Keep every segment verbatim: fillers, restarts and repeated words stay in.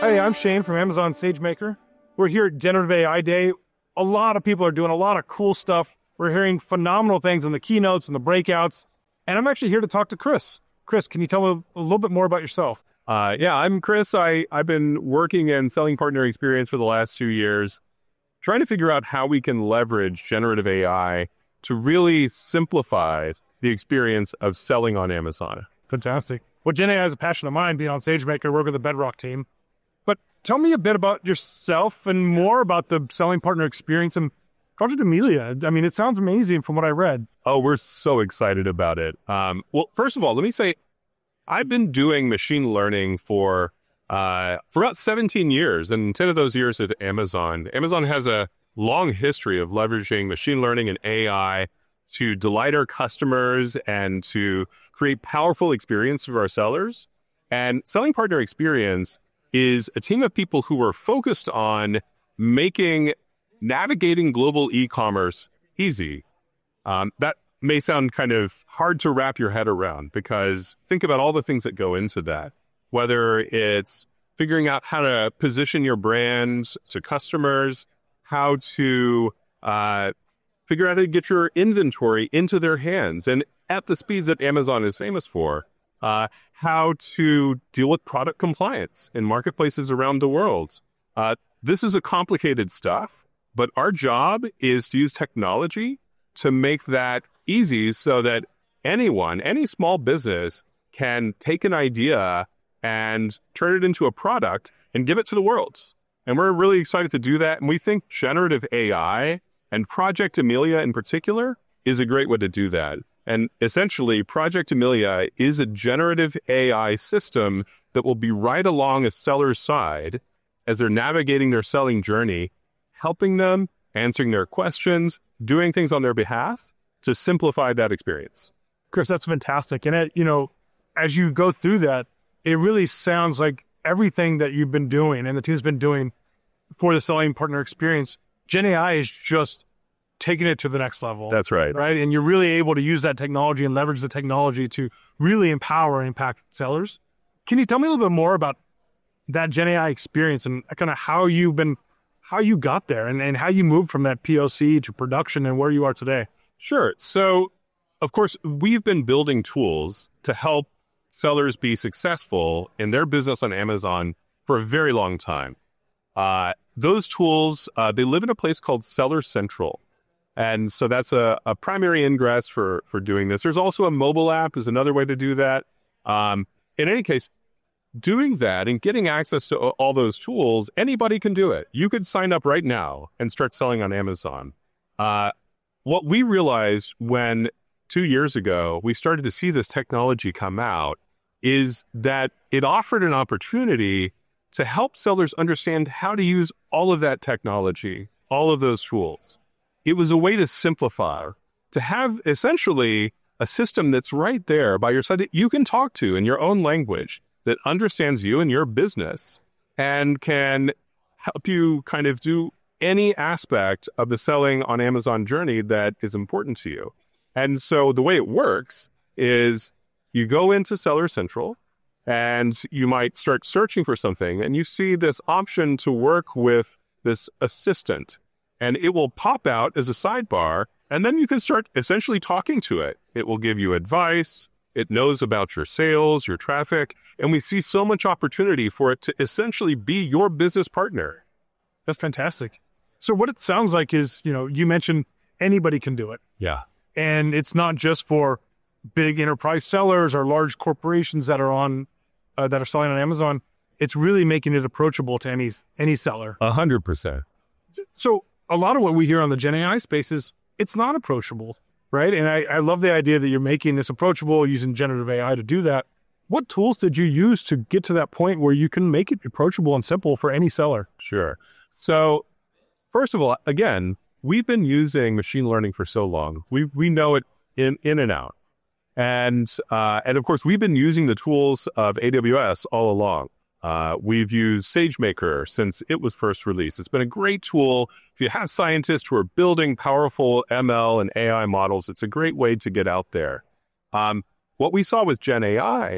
Hey, I'm Shane from Amazon SageMaker. We're here at Generative A I Day. A lot of people are doing a lot of cool stuff. We're hearing phenomenal things in the keynotes and the breakouts. And I'm actually here to talk to Chris. Chris, can you tell me a little bit more about yourself? Uh, yeah, I'm Chris. I, I've been working in selling partner experience for the last two years, trying to figure out how we can leverage generative A I to really simplify the experience of selling on Amazon. Fantastic. Well, Gen A I is a passion of mine, being on SageMaker, work with the Bedrock team. But tell me a bit about yourself and more about the selling partner experience and Project Amelia. I mean, it sounds amazing from what I read. Oh, we're so excited about it. Um, well, first of all, let me say, I've been doing machine learning for uh, for about seventeen years, and ten of those years at Amazon. Amazon has a long history of leveraging machine learning and A I to delight our customers and to create powerful experience for our sellers. And selling partner experience is a team of people who are focused on making navigating global e-commerce easy. Um, that may sound kind of hard to wrap your head around, because think about all the things that go into that, whether it's figuring out how to position your brands to customers, how to uh, figure out how to get your inventory into their hands and at the speeds that Amazon is famous for, uh, how to deal with product compliance in marketplaces around the world. Uh, this is a complicated stuff, but our job is to use technology to make that easy so that anyone, any small business can take an idea and turn it into a product and give it to the world. And we're really excited to do that. And we think generative A I and Project Amelia in particular is a great way to do that. And essentially, Project Amelia is a generative A I system that will be right along a seller's side as they're navigating their selling journey, helping them, answering their questions, doing things on their behalf to simplify that experience. Chris, that's fantastic. And, it, you know, as you go through that, it really sounds like everything that you've been doing and the team's been doing for the selling partner experience, Gen A I is just taking it to the next level. That's right. Right. And you're really able to use that technology and leverage the technology to really empower and impact sellers. Can you tell me a little bit more about that Gen A I experience and kind of how you've been, how you got there and, and how you moved from that P O C to production and where you are today? Sure. So, of course, we've been building tools to help sellers be successful in their business on Amazon for a very long time. Uh, those tools, uh, they live in a place called Seller Central. And so that's a, a primary ingress for, for doing this. There's also a mobile app is another way to do that. Um, in any case, doing that and getting access to all those tools, anybody can do it. You could sign up right now and start selling on Amazon. Uh, what we realized when two years ago, we started to see this technology come out is that it offered an opportunity to help sellers understand how to use all of that technology, all of those tools. It was a way to simplify, to have essentially a system that's right there by your side that you can talk to in your own language, that understands you and your business and can help you kind of do any aspect of the selling on Amazon journey that is important to you. And so the way it works is you go into Seller Central and you might start searching for something and you see this option to work with this assistant, and it will pop out as a sidebar, and then you can start essentially talking to it. It will give you advice. It knows about your sales, your traffic, and we see so much opportunity for it to essentially be your business partner. That's fantastic. So what it sounds like is, you know, you mentioned anybody can do it. Yeah. And it's not just for big enterprise sellers or large corporations that are on, uh, that are selling on Amazon. It's really making it approachable to any, any seller. A hundred percent. So a lot of what we hear on the Gen A I space is it's not approachable, right? And I, I love the idea that you're making this approachable using generative A I to do that. What tools did you use to get to that point where you can make it approachable and simple for any seller? Sure. So first of all, again, we've been using machine learning for so long. We we know it in, in and out. And, uh, and of course, we've been using the tools of A W S all along. Uh, we've used SageMaker since it was first released. It's been a great tool. If you have scientists who are building powerful M L and A I models, it's a great way to get out there. Um, what we saw with Gen A I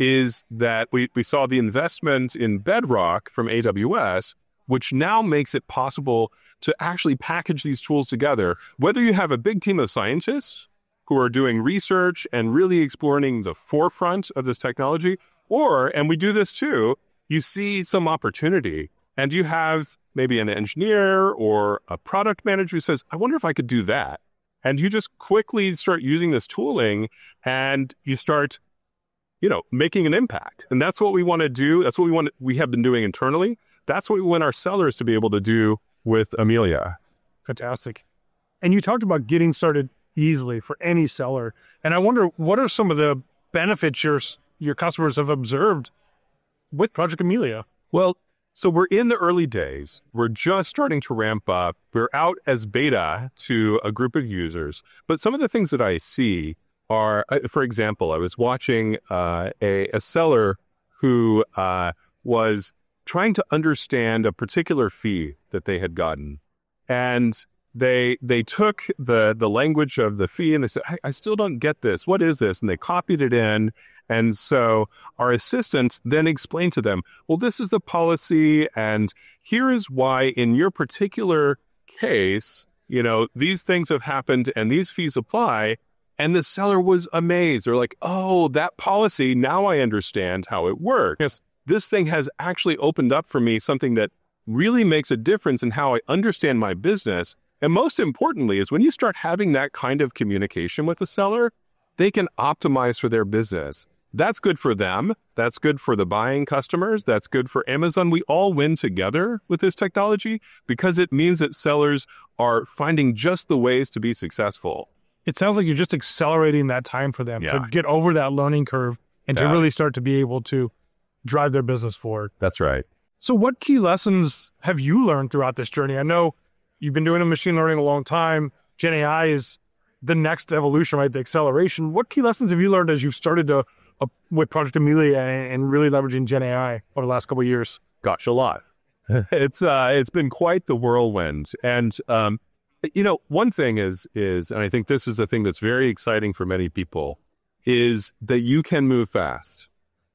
is that we, we saw the investment in Bedrock from A W S, which now makes it possible to actually package these tools together. Whether you have a big team of scientists who are doing research and really exploring the forefront of this technology, or, and we do this too, you see some opportunity and you have maybe an engineer or a product manager who says, I wonder if I could do that. And you just quickly start using this tooling and you start, you know, making an impact. And that's what we want to do. That's what we want. We have been doing internally. That's what we want our sellers to be able to do with Amelia. Fantastic. And you talked about getting started easily for any seller. And I wonder, what are some of the benefits your, your customers have observed with Project Amelia? Well, so we're in the early days. We're just starting to ramp up. We're out as beta to a group of users. But some of the things that I see are, for example, I was watching uh, a, a seller who uh, was trying to understand a particular fee that they had gotten. And they they took the, the language of the fee and they said, I, I still don't get this. What is this? And they copied it in. And so our assistant then explained to them, well, this is the policy. And here is why in your particular case, you know, these things have happened and these fees apply. And the seller was amazed. They're like, oh, that policy, now I understand how it works. Yes. This thing has actually opened up for me something that really makes a difference in how I understand my business. And most importantly is when you start having that kind of communication with the seller, they can optimize for their business. That's good for them. That's good for the buying customers. That's good for Amazon. We all win together with this technology because it means that sellers are finding just the ways to be successful. It sounds like you're just accelerating that time for them Yeah. to get over that learning curve and Yeah. to really start to be able to drive their business forward. That's right. So what key lessons have you learned throughout this journey? I know you've been doing machine learning a long time. Gen A I is the next evolution, right? The acceleration. What key lessons have you learned as you've started to uh, with Project Amelia and, and really leveraging Gen A I over the last couple of years? Gosh, a lot. it's uh, it's been quite the whirlwind. And um, you know, one thing is is, and I think this is a thing that's very exciting for many people, is that you can move fast.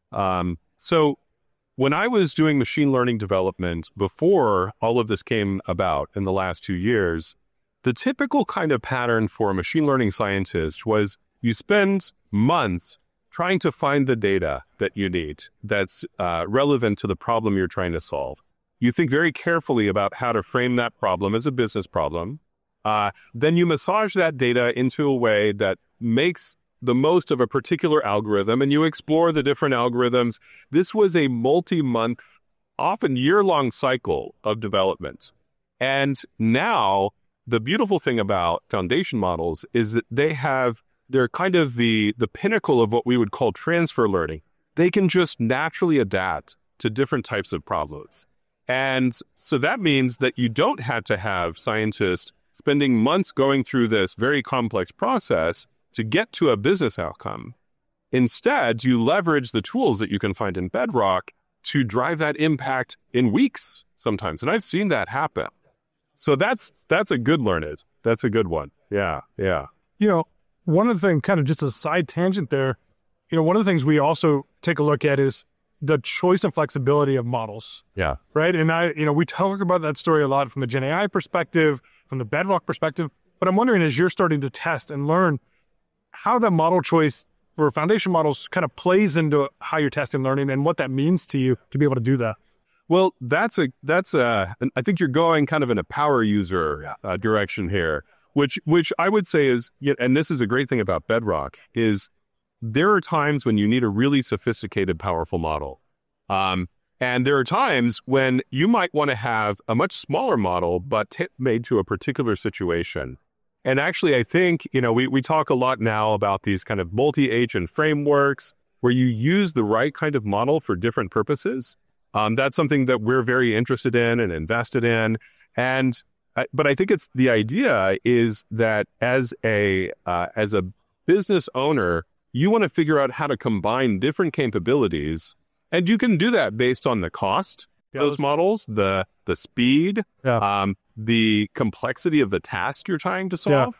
Um, so when I was doing machine learning development before all of this came about in the last two years, the typical kind of pattern for a machine learning scientist was you spend months trying to find the data that you need that's uh, relevant to the problem you're trying to solve. You think very carefully about how to frame that problem as a business problem. Uh, then you massage that data into a way that makes the most of a particular algorithm, and you explore the different algorithms. This was a multi-month, often year-long cycle of development. And now, the beautiful thing about foundation models is that they have, they're kind of the, the pinnacle of what we would call transfer learning. They can just naturally adapt to different types of problems. And so that means that you don't have to have scientists spending months going through this very complex process to get to a business outcome. Instead, you leverage the tools that you can find in Bedrock to drive that impact in weeks sometimes. And I've seen that happen. So that's that's a good learning. That's a good one. Yeah, yeah. You know, one of the things, kind of just a side tangent there, you know, one of the things we also take a look at is the choice and flexibility of models, Yeah. right? And I, you know, we talk about that story a lot from the Gen A I perspective, from the Bedrock perspective, but I'm wondering as you're starting to test and learn how that model choice for foundation models kind of plays into how you're testing and learning and what that means to you to be able to do that. Well, that's a that's a. I think you're going kind of in a power user uh, direction here, which which I would say is, and this is a great thing about Bedrock, is there are times when you need a really sophisticated, powerful model, um, and there are times when you might want to have a much smaller model, but t- made to a particular situation. And actually, I think you know we we talk a lot now about these kind of multi-agent frameworks where you use the right kind of model for different purposes. Um, that's something that we're very interested in and invested in. And, uh, but I think it's the idea is that as a, uh, as a business owner, you want to figure out how to combine different capabilities. And you can do that based on the cost, Yeah, those models, the, the speed, Yeah. um, the complexity of the task you're trying to solve.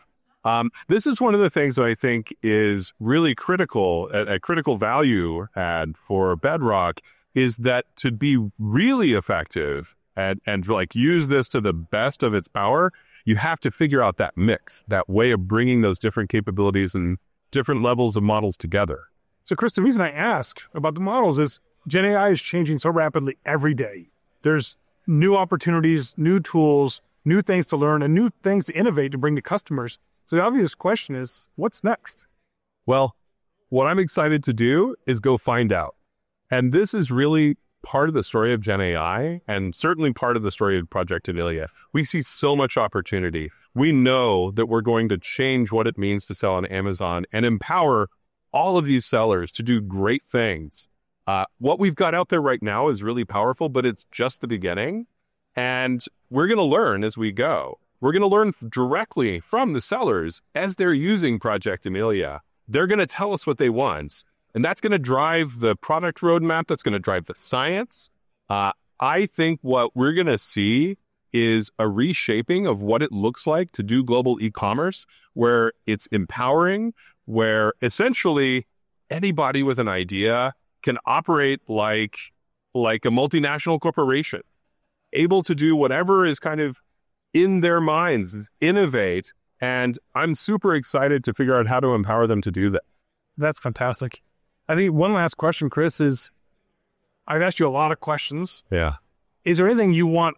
Um, this is one of the things that I think is really critical, a, a critical value add for Bedrock, is that to be really effective and, and like use this to the best of its power, you have to figure out that mix, that way of bringing those different capabilities and different levels of models together. So Chris, the reason I ask about the models is Gen A I is changing so rapidly every day. There's new opportunities, new tools, new things to learn, and new things to innovate to bring to customers. So the obvious question is, what's next? Well, what I'm excited to do is go find out. And this is really part of the story of Gen A I, and certainly part of the story of Project Amelia. We see so much opportunity. We know that we're going to change what it means to sell on Amazon and empower all of these sellers to do great things. Uh, what we've got out there right now is really powerful, but it's just the beginning. And we're going to learn as we go. We're going to learn directly from the sellers as they're using Project Amelia. They're going to tell us what they want. And that's going to drive the product roadmap. That's going to drive the science. Uh, I think what we're going to see is a reshaping of what it looks like to do global e-commerce, where it's empowering, where essentially anybody with an idea can operate like, like a multinational corporation, able to do whatever is kind of in their minds, innovate. And I'm super excited to figure out how to empower them to do that. That's fantastic. I think one last question, Chris, is I've asked you a lot of questions. Yeah. Is there anything you want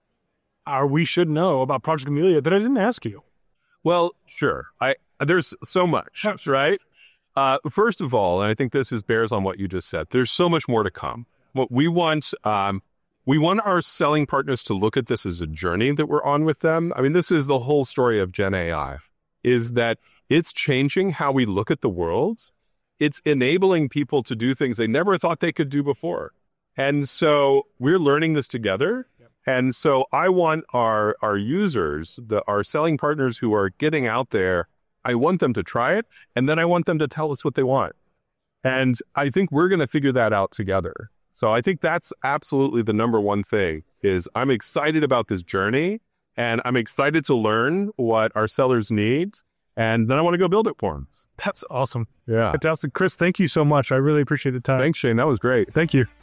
or we should know about Project Amelia that I didn't ask you? Well, sure. I There's so much, right? Uh, first of all, and I think this is bears on what you just said, there's so much more to come. What we want, um, we want our selling partners to look at this as a journey that we're on with them. I mean, this is the whole story of Gen A I, is that it's changing how we look at the world. It's enabling people to do things they never thought they could do before. And so we're learning this together. And so I want our, our users, the, our selling partners who are getting out there, I want them to try it. And then I want them to tell us what they want. And I think we're going to figure that out together. So I think that's absolutely the number one thing is I'm excited about this journey and I'm excited to learn what our sellers need. And then I want to go build it for them. That's awesome. Yeah. Fantastic. Chris, thank you so much. I really appreciate the time. Thanks, Shane. That was great. Thank you.